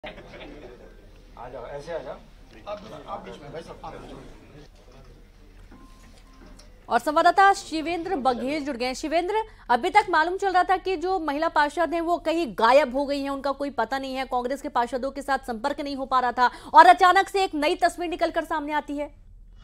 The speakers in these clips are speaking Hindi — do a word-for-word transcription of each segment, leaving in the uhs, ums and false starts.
आ जाओ, ऐसे आ जाओ। आप आप बीच में भाई सब आप बीच में। और संवाददाता शिवेंद्र बघेल जुड़ गए। शिवेंद्र, अभी तक मालूम चल रहा था कि जो महिला पार्षद हैं वो कहीं गायब हो गई हैं, उनका कोई पता नहीं है, कांग्रेस के पार्षदों के साथ संपर्क नहीं हो पा रहा था और अचानक से एक नई तस्वीर निकलकर सामने आती है।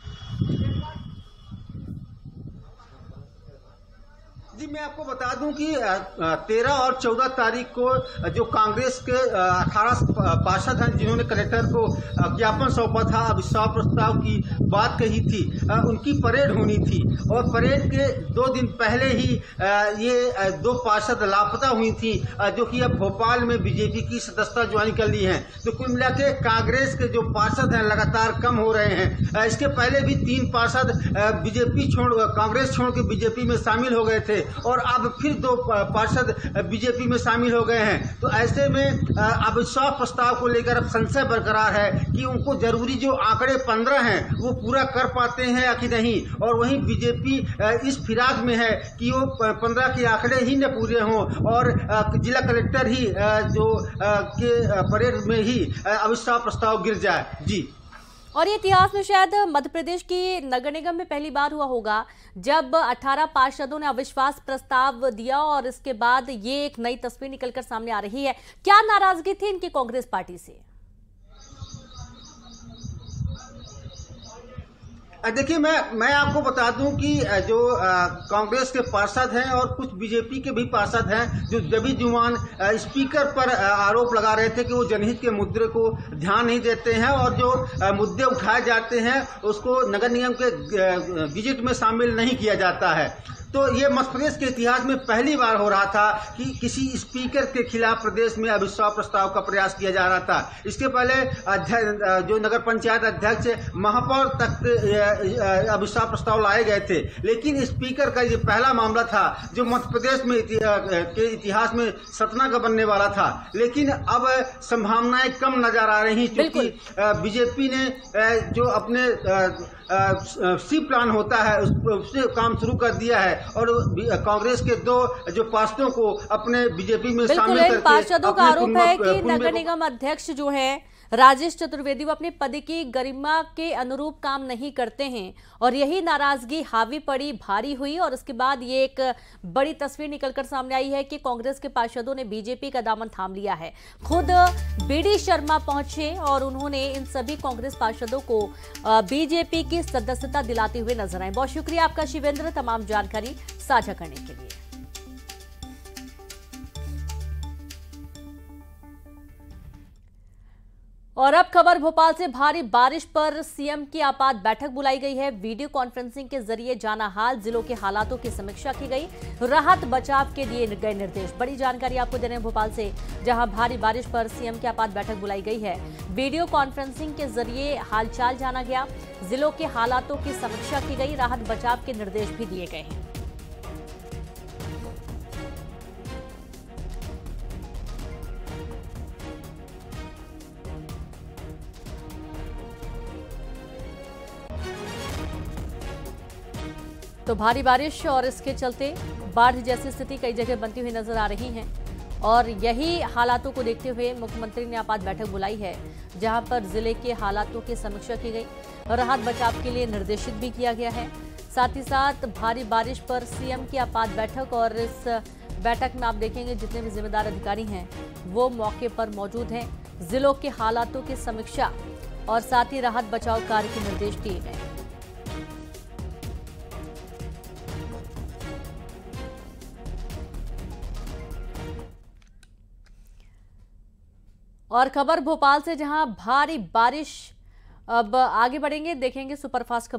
जी, मैं आपको बता दूं कि तेरह और चौदह तारीख को जो कांग्रेस के अठारह पार्षद हैं जिन्होंने कलेक्टर को ज्ञापन सौंपा था, अविश्वास प्रस्ताव की बात कही थी, उनकी परेड होनी थी और परेड के दो दिन पहले ही ये दो पार्षद लापता हुई थी जो कि अब भोपाल में बीजेपी की सदस्यता ज्वाइन कर ली है। तो कुल मिला के कांग्रेस के जो पार्षद हैं लगातार कम हो रहे हैं। इसके पहले भी तीन पार्षद बीजेपी छोड़ कांग्रेस छोड़ के बीजेपी में शामिल हो गए थे और अब फिर दो पार्षद बीजेपी में शामिल हो गए हैं। तो ऐसे में अविश्वास प्रस्ताव को लेकर अब संशय बरकरार है कि उनको जरूरी जो आंकड़े पंद्रह हैं वो पूरा कर पाते हैं या कि नहीं। और वहीं बीजेपी इस फिराक में है कि वो पंद्रह के आंकड़े ही न पूरे हों और जिला कलेक्टर ही जो के परेड में ही अविश्वास प्रस्ताव गिर जाए। जी, और ये इतिहास में शायद मध्य प्रदेश की नगर निगम में पहली बार हुआ होगा जब अठारह पार्षदों ने अविश्वास प्रस्ताव दिया और इसके बाद ये एक नई तस्वीर निकलकर सामने आ रही है। क्या नाराजगी थी इनकी कांग्रेस पार्टी से? देखिए, मैं मैं आपको बता दूं कि जो कांग्रेस के पार्षद हैं और कुछ बीजेपी के भी पार्षद हैं जो जबी जुबान स्पीकर पर आरोप लगा रहे थे कि वो जनहित के मुद्दे को ध्यान नहीं देते हैं और जो मुद्दे उठाए जाते हैं उसको नगर निगम के गजट में शामिल नहीं किया जाता है। तो ये मध्य प्रदेश के इतिहास में पहली बार हो रहा था कि किसी स्पीकर के खिलाफ प्रदेश में अविश्वास प्रस्ताव का प्रयास किया जा रहा था। इसके पहले जो नगर पंचायत अध्यक्ष महापौर तक अविश्वास प्रस्ताव लाए गए थे, लेकिन स्पीकर का ये पहला मामला था जो मध्य प्रदेश में के इतिहास में सतना का बनने वाला था। लेकिन अब संभावनाएं कम नजर आ रही क्योंकि बीजेपी ने जो अपने सी प्लान होता है उससे काम शुरू कर दिया है और कांग्रेस के दो जो पार्षदों को अपने बीजेपी में शामिल करके पार्षदों का आरोप है कि नगर निगम अध्यक्ष जो है राजेश चतुर्वेदी वो अपने पद की गरिमा के अनुरूप काम नहीं करते हैं और यही नाराजगी हावी पड़ी, भारी हुई और उसके बाद ये एक बड़ी तस्वीर निकलकर सामने आई है कि कांग्रेस के पार्षदों ने बीजेपी का दामन थाम लिया है। खुद बीडी शर्मा पहुंचे और उन्होंने इन सभी कांग्रेस पार्षदों को बीजेपी की सदस्यता दिलाते हुए नजर आए। बहुत शुक्रिया आपका शिवेंद्र, तमाम जानकारी साझा करने के लिए। और अब खबर भोपाल से। भारी बारिश पर सीएम की आपात बैठक बुलाई गई है। वीडियो कॉन्फ्रेंसिंग के जरिए जाना हाल, जिलों के हालातों की समीक्षा की गई, राहत बचाव के दिए गए निर्देश। बड़ी जानकारी आपको दे रहे हैं भोपाल से, जहां भारी बारिश पर सीएम की आपात बैठक बुलाई गई है। वीडियो कॉन्फ्रेंसिंग के जरिए हालचाल जाना गया, जिलों के हालातों की समीक्षा की गई, राहत बचाव के निर्देश भी दिए गए हैं। तो भारी बारिश और इसके चलते बाढ़ जैसी स्थिति कई जगह बनती हुई नजर आ रही है और यही हालातों को देखते हुए मुख्यमंत्री ने आपात बैठक बुलाई है, जहां पर जिले के हालातों की समीक्षा की गई, राहत बचाव के लिए निर्देशित भी किया गया है। साथ ही साथ भारी बारिश पर सीएम की आपात बैठक और इस बैठक में आप देखेंगे जितने भी जिम्मेदार अधिकारी हैं वो मौके पर मौजूद हैं। जिलों के हालातों की समीक्षा और साथ ही राहत बचाव कार्य के निर्देश दिए गए। और खबर भोपाल से, जहां भारी बारिश। अब आगे बढ़ेंगे, देखेंगे सुपरफास्ट खबर।